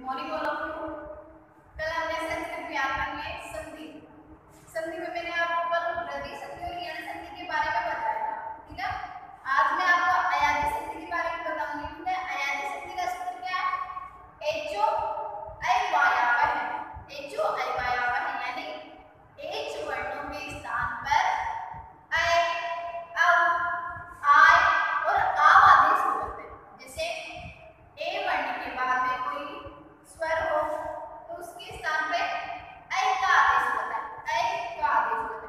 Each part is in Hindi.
Morning all of you. कल हमने संस्कृत व्याकरण में संधि में मैंने आपको कल रति संधि और यण संधि के बारे में बताया था, ठीक है। आज मैं आपको अयादी संधि के बारे में बताऊंगी। ठीक है, अयादी संधि का सूत्र क्या है? एचो अयवायावह। एचो अयवायावह यानी एच वर्णों के स्थान पर अय, अव, आय और आव आदेश होते हैं। जैसे ए वर्ण के बाद में कोई स्वर हो तो उसके स्थान पे ऐ का आदेश होता है। ऐ का आदेश होता है।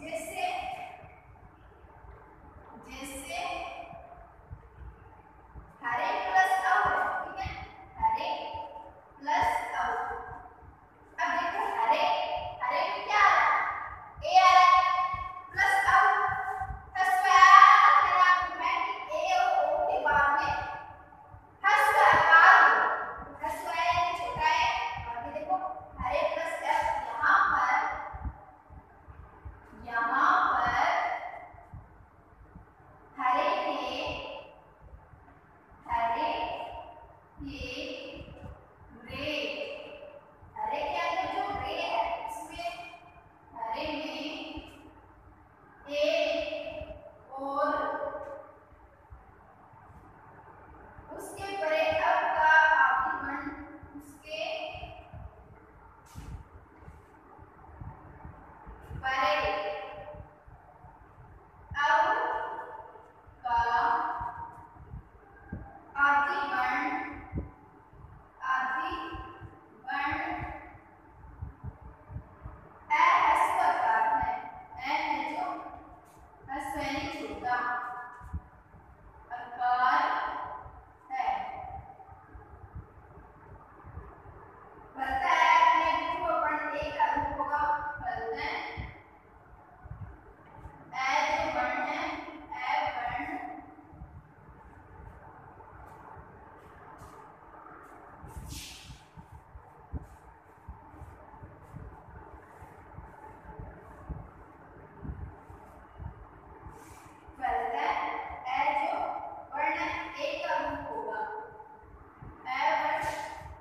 जैसे जैसे हरे प्लस अव है, ठीक है, हरे प्लस अव। अब देखो हरे हरे में क्या आ रहा है, ए आ रहा है प्लस अव हस्व आया। मैंने आपको कहा कि ए और ओ के बाद में हस्व आकार हो, हस्व आया ये छोटा है। और ये देखो हरे प्लस एफ, यहाँ पर हरे के रे, हरे के अंदर जो रे है उसमें हरे में ए और उसके परे अब का आदिमन, उसके परे अब का आदिमन ए हस्व आकार है, ए है जो हस्व यानी छोटा आकार है। फलता है अपने गुरु अपन एक का रूप होगा फलता है। ए जो वर्ण है, ए वर्ण फलता है। ए जो वर्ण है एक का रूप होगा, ए वर्ण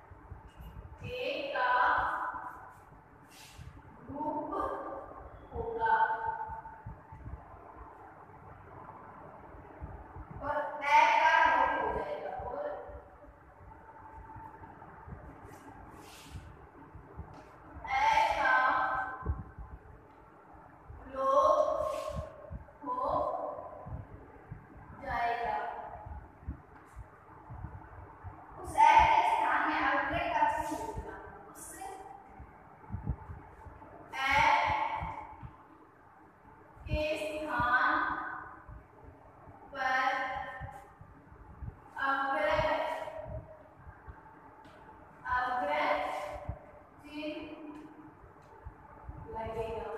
एक का रूप होगा और ए का लोप हो जाएगा, और ए का लोप हो जाएगा। उस ए के स्थान में अग्रय का चिन्ह होगा, उस ए के स्थान पर अग्रय चिन्ह लगेगा।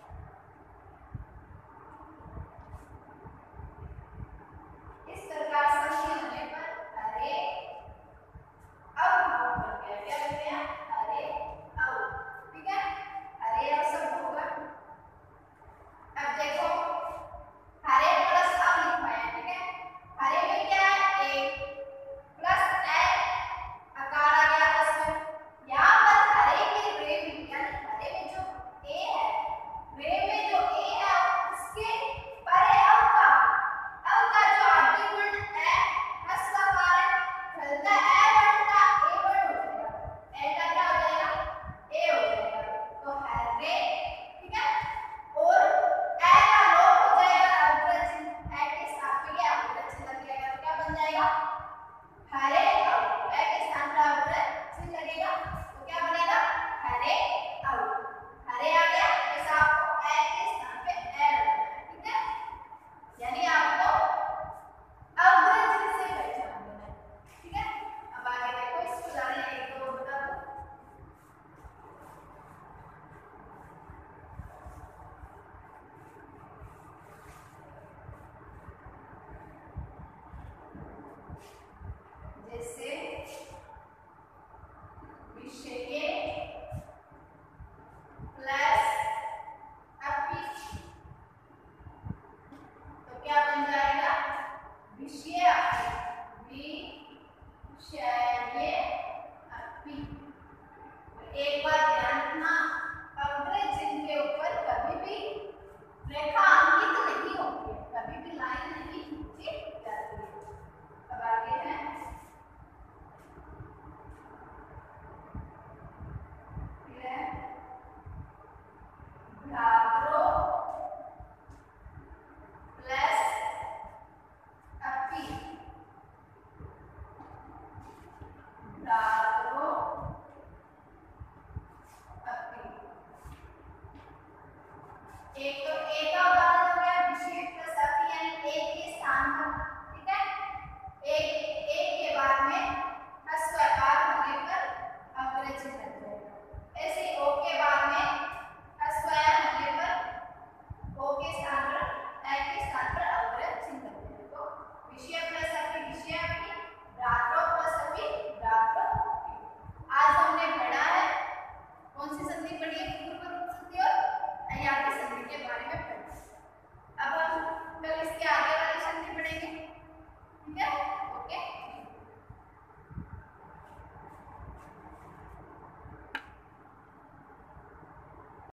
इस प्रकार संधि होने पर हरे अब बन गया, क्या बन गया, हरे अब, ठीक है, हरे अब सब होगा। अब देखो हरे प्लस अब लिखा है, ठीक है, हरे में क्या है, ए प्लस ए आकार आ गया उसमें। यहाँ पर हरे के रे में यानी हरे में जो ए है, रे में जो ए है उसके परे अब का जो आदिवर्ण है हस्व आकार है, फलता ए वर्ण का ए वर्ण हो जाएगा, ए का क्या हो जाएगा, ए हो जाएगा। तो हरे, ठीक है, और ए का लोप हो जाएगा, अग्रज चिन्ह ए के साथ में क्या अग्रज चिन्ह लग जाएगा, तो क्या बन जाएगा, हरे अब, ए के स्थान पर अग्रज चिन्ह लगेगा तो क्या बनेगा, हरे अब। हरे आ गया, ऐसा आपको ए के स्थान पे ए लगाना है, ठीक है, यानी आपको अग्रज चिन्ह से पहचान देना है, ठीक है। अब आगे देखो, इस उदाहरण एक दो बता दो। जैसे विषय प्लस अपी, तो क्या बन जाएगा, विषय अपी। एक बार ध्यान रखना, अग्रज चिन्ह के ऊपर कभी भी रेखा अंकित नहीं होती है, कभी भी लाइन नहीं खींची जाती है। अब आगे है भ्रातृ प्लस अपी, भ्रातृ अपी। एक तो